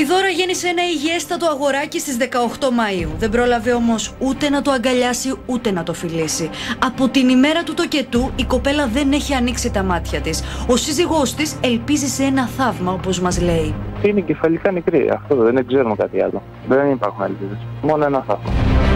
Η Δώρα γέννησε ένα υγιέστατο αγοράκι στις 18 Μαΐου. Δεν πρόλαβε όμως ούτε να το αγκαλιάσει ούτε να το φιλήσει. Από την ημέρα του τοκετού η κοπέλα δεν έχει ανοίξει τα μάτια της. Ο σύζυγός της ελπίζει σε ένα θαύμα, όπως μας λέει. Είναι κεφαλικά νεκρή. Αυτό δεν ξέρουμε κάτι άλλο. Δεν υπάρχουν ελπίδες. Μόνο ένα θαύμα.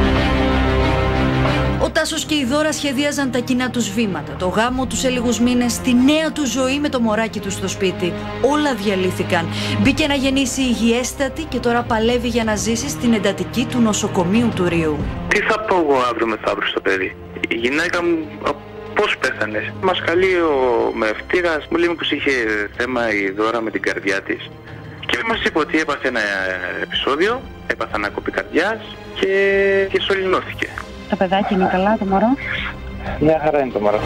Ο Τάσος και η Δώρα σχεδίαζαν τα κοινά τους βήματα, το γάμο τους σε λίγους μήνες, τη νέα του ζωή με το μωράκι του στο σπίτι. Όλα διαλύθηκαν. Μπήκε να γεννήσει υγιέστατη και τώρα παλεύει για να ζήσει στην εντατική του νοσοκομείου του Ρίου. Τι θα πω εγώ αύριο μεθαύριο στο παιδί? Η γυναίκα μου πώς πέθανε? Μας καλεί ο μευτήρας, μου λέει πως είχε θέμα η Δώρα με την καρδιά της. Και μας είπε ότι έπαθε ένα επεισόδιο, έπαθε ανακοπή καρδιάς και σωληνώθηκε. Το παιδάκι είναι καλά, το μωρό? Μια χαρά είναι το μωρό.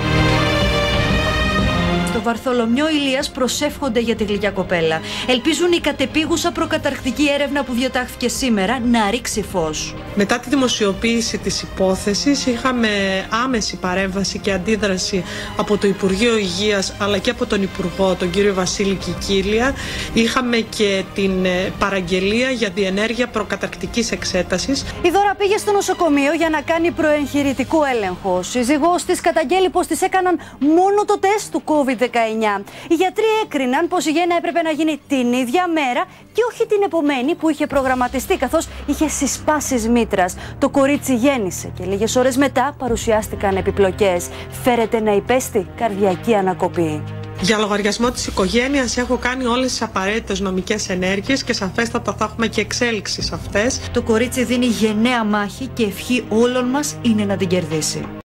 Στο Βαρθολομιό Ηλίας προσεύχονται για τη γλυκιά κοπέλα. Ελπίζουν η κατεπίγουσα προκαταρκτική έρευνα που διατάχθηκε σήμερα να ρίξει φως. Μετά τη δημοσιοποίηση της υπόθεσης είχαμε άμεση παρέμβαση και αντίδραση από το Υπουργείο Υγείας αλλά και από τον Υπουργό, τον κύριο Βασίλη Κικίλια. Είχαμε και την παραγγελία για διενέργεια προκαταρκτικής εξέτασης. Η Δώρα πήγε στο νοσοκομείο για να κάνει προεγχειρητικό έλεγχο. Ο σύζυγός της καταγγέλει πως της έκαναν μόνο το τεστ του COVID-19. Οι γιατροί έκριναν πως η γέννα έπρεπε να γίνει την ίδια μέρα και όχι την επομένη που είχε προγραμματιστεί, καθώς είχε συσπάσεις μήτρας. Το κορίτσι γέννησε και λίγες ώρες μετά παρουσιάστηκαν επιπλοκές. Φέρεται να υπέστη καρδιακή ανακοπή. Για λογαριασμό της οικογένειας έχω κάνει όλες τις απαραίτητες νομικές ενέργειες και σαφέστατα θα έχουμε και εξέλιξη σε αυτές. Το κορίτσι δίνει γενναία μάχη και ευχή όλων μας είναι να την κερδίσει.